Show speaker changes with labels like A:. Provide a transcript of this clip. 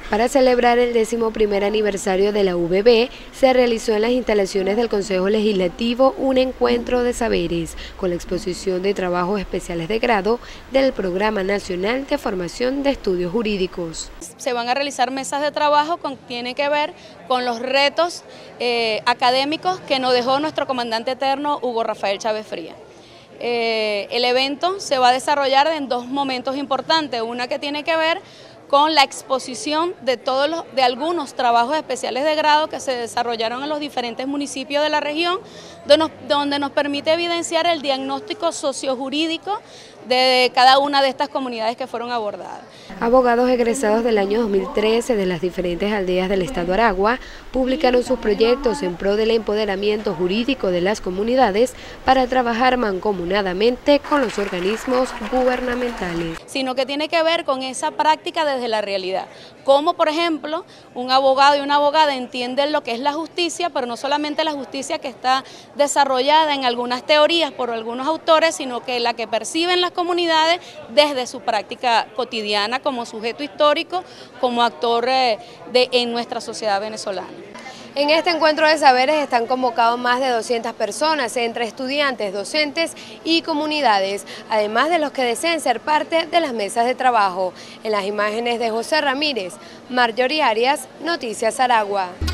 A: Para celebrar el 11º aniversario de la UBB, se realizó en las instalaciones del Consejo Legislativo un encuentro de saberes con la exposición de trabajos especiales de grado del Programa Nacional de Formación de Estudios Jurídicos.
B: Se van a realizar mesas de trabajo que tienen que ver con los retos académicos que nos dejó nuestro comandante eterno Hugo Rafael Chávez Frías. El evento se va a desarrollar en dos momentos importantes, una que tiene que ver con la exposición de algunos trabajos especiales de grado que se desarrollaron en los diferentes municipios de la región, donde nos permite evidenciar el diagnóstico sociojurídico de cada una de estas comunidades que fueron abordadas.
A: Abogados egresados del año 2013 de las diferentes aldeas del estado Aragua publicaron sus proyectos en pro del empoderamiento jurídico de las comunidades para trabajar mancomunadamente con los organismos gubernamentales.
B: Sino que tiene que ver con esa práctica desde la realidad. Como por ejemplo, un abogado y una abogada entienden lo que es la justicia, pero no solamente la justicia que está desarrollada en algunas teorías por algunos autores, sino que la que perciben las comunidades desde su práctica cotidiana como sujeto histórico, como actor en nuestra sociedad venezolana.
A: En este encuentro de saberes están convocados más de 200 personas, entre estudiantes, docentes y comunidades, además de los que deseen ser parte de las mesas de trabajo. En las imágenes de José Ramírez, Marjorie Arias, Noticias Aragua.